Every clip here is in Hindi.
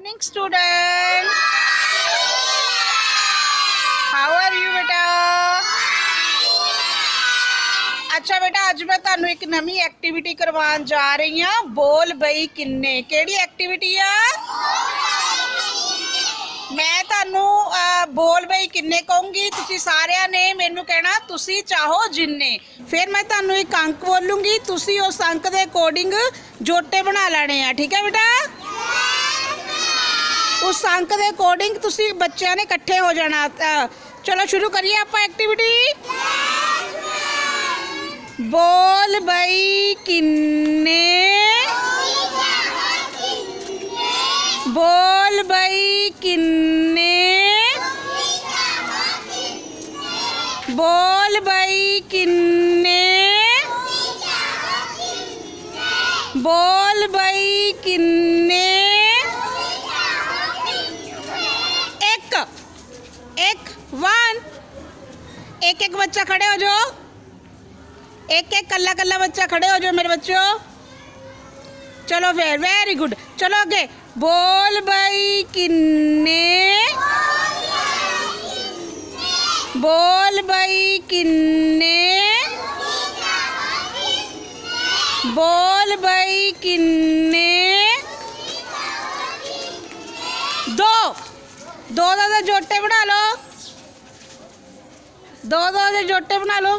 Evening student, how are you बेटा। अच्छा बेटा, अज मैं तुहानू एक नवी एक्टिविटी करवान जा रही हाँ। बोल बई किन्ने, केड़ी एक्टिविटी आ? मैं तुहानू बोल बई किन्ने कहूँगी, तुसी सारिਆਂ ने मैनू कहना तुसी चाहो जिन्ने। फिर मैं तुहानू एक अंक बोलूँगी, तुसी उस अंक के अकॉर्डिंग जोटे बना लेने हैं, ठीक है बेटा। उस अंक के अकॉर्डिंग तुसी बच्चों ने इकट्ठे हो जाना। चलो शुरू करिए आप एक्टिविटी। बोल बई किन्ने, बोल बई किन्ने, बोल बई किन्ने, बोल बई किन्ने। एक वन, एक एक बच्चा खड़े हो जाओ, एक एक कल्ला कल्ला बच्चा खड़े हो जाओ मेरे बच्चों। चलो फिर, वेरी गुड। चलो आगे। बोल बई किन्ने, बोल बई किन्ने, बोल बई किन्ने। दो दो दो जोटे बना लो, दो दो जोटे बना लो।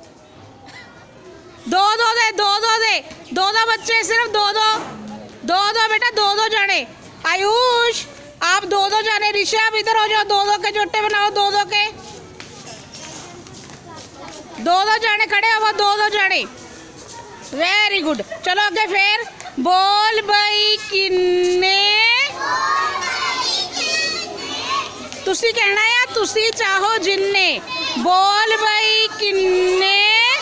दो दो दे, दो दो दे, दो दो बच्चे, सिर्फ दो दो, दो दो बेटा, दो दो जाने। आयुष आप दो दो जाने, ऋषा आप इधर हो जाओ, दो दो के जोटे बनाओ, दो दो के, दो दो जाने खड़े हो, दो दो जाने। Very good. चलो आगे फिर। बोल बई किन्ने, तुसी कहना है तुसी चाहो जिन्ने। बोल बई किन्ने,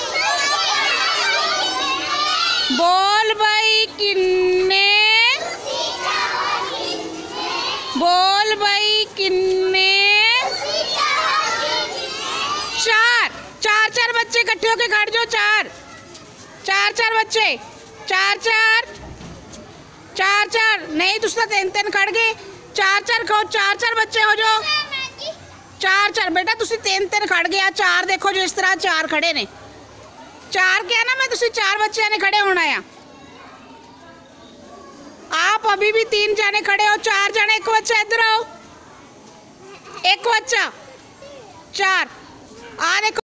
बोल बई किन्ने, बोल बई किन्ने। चार चार चार बच्चे इकट्ठे होके खड़ जाओ, चार चार चार बच्चे, चार चार चार चार नहीं, तुम तो तीन तीन खड़ गए। चार चार खाओ, चार चार बच्चे हो जाओ, चार चार बेटा, तुम तीन तीन खड़ गया। चार देखो जो इस तरह चार खड़े ने, चार क्या ना, मैं तुम चार बच्चे ने खड़े होना है। आप अभी भी तीन जाने खड़े हो, चार जाने, एक बच्चा इधर आओ, एक बच्चा, चार। आ देखो।